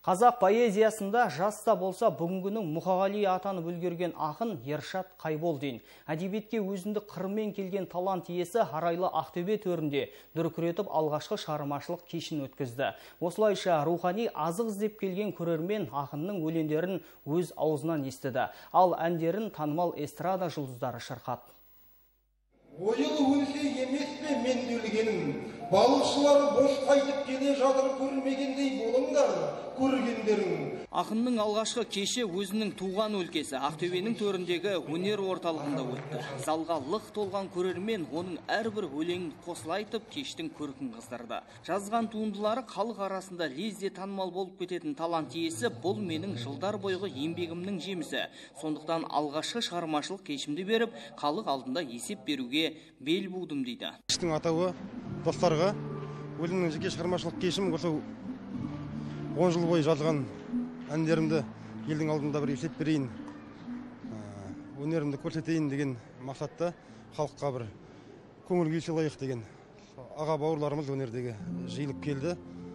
Қазақ поэзиясында жаста болса бүгінгінің Мұқағали атанып үлгерген ақын Ершат Қайболдин. Әдебиетке өзіндік қырымен келген талант иесі Арайлы Ақтөбе төрінде дүркіретіп алғашқы шығармашылық кешін өткізді. Осылайша рухани азық іздеп келген көрермен ақынның өлеңдерін өз аузынан естіді. Ал әндерін танымал эстрада жұлдыздары шырқады. Ойылы өлсе емес пе мен өлгенім, балықшылар бош қайтып келе жатыр көрмегендей болыңдар, көргендерің. Ақынның алғашқы кеші өзінің туған өлкесі Ақтөбенің төріндегі өнер орталығында өтті. Залға лық толған көрермен оның әрбір өлеңін қосыла айтып кештің көркін қыздырды. Жазған туындылары халық арасында лезде танымал болып кететін талант иесі бұл менің жылдар бойғы еңбегімнің жемісі. Сондықтан алғашқы шығармашылық кешімді беріп, халық алдында есеп беруге бел будым дейді. Кештің атауы достарға өзімнің жеке шығармашылық кешім осы 10 жыл бойы жазған әндерімді елдің алдында бір есеп берейін, өнерімді көрсетейін деген мақсатта халыққа бір көңіл күй сыйлайық деген аға бауырларымыз өнердегі жиылып келді.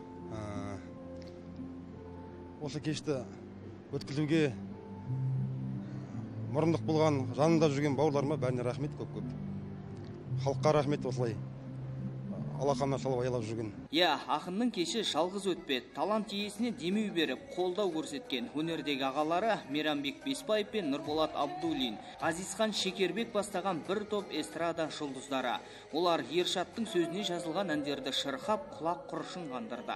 Осы кешті өткізуге мұрындық болған жанында жүрген бауырларыма бәріне рахмет көп-көп. Халыққа рахмет осылай алақанына салып аялап жүрген. Ақынның кеші жалғыз өтпеді. Талант иесіне демеу беріп, қолдау көрсеткен өнердегі ағалары Мейрамбек Беспаев пен Нұрболат Абдуллин, Ғазизхан Шекербек бастаған бір топ эстрада жұлдыздары. Олар Ершаттың сөзіне жазылған әндерді шырқап, құлақ құрышын қандырды.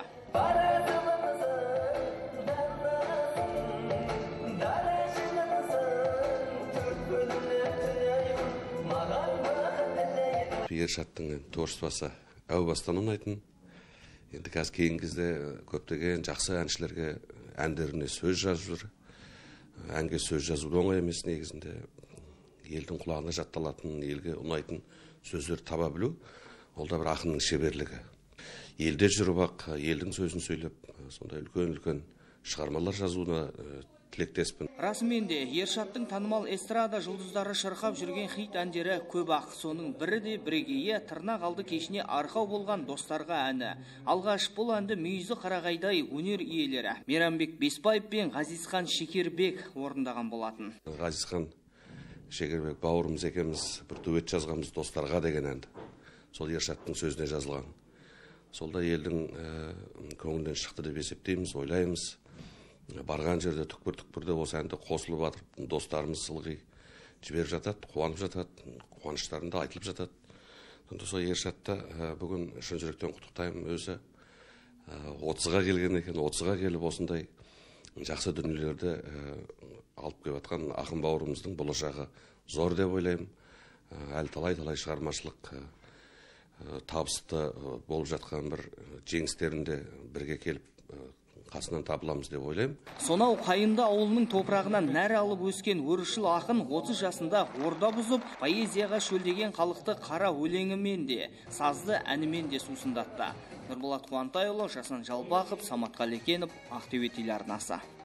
Ершаттың творчествосы әу бастан ұнайтын. Енді қазір кейінгі кезде көптеген жақсы әншілерге әндеріне сөз жазып жүр. Әнге сөз жазуды оңай емес негізінде. Елдің құлағына жатталатын, елге ұнайтын сөздер таба білу, ол да бір ақынның шеберлігі. Елде жүріп, елдің сөзін сөйлеп, сондай үлкен-үлкен шығармалар жазуына тілектеспін. Расымен де Ершаттың танымал эстрада жұлдыздары шырқап жүрген хит әндері көп ақ. Соның бірі де бірегейі тырнақ алды кешіне арқау болған достарға әні. Алғаш бұл әнді мүйізі қарағайдай өнер иелері Мейрамбек Беспаев пен Ғазизхан Шекербек орындаған болатын. Ғазизхан Шекербек бауырымыз екеуміз бір дуэт жазғанбыз достарға деген әнді. Сол Ершаттың сөзіне жазылған. Солда елдің көңілден шықты деп есептейміз, ойлаймыз. Барған жерде түкпір-түкпірде осы әнді қосылып атырып, достарымыз сылғи жіберіп жатады, қуанып жатады, қуаныштарында айтылып жатады. Сол Ершатты бүгін шын жүректен құттықтаймын. Өзі 30-ға келген екен, 30-ға келіп осындай жақсы дүниелерді алып келіп жатқан ақын бауырымыздың болашағы зор деп ойлаймын. Әлі талай-талай шығармашылық табысты болып жатқан бір жеңістерінде бірге келіп қасынан табыламыз деп ойлаймын. Сонау Қайынды ауылының топырағынан нәр алып өскен өршіл ақын 30 жасында орда бұзып, поэзияға шөлдеген халықты қара өлеңімен де, сазды әнімен де сусындатты. Нұрболат Қуантайұлы, Жасан Жалбақов, Самат Қалекенов, Ақтөбе телеарнасы.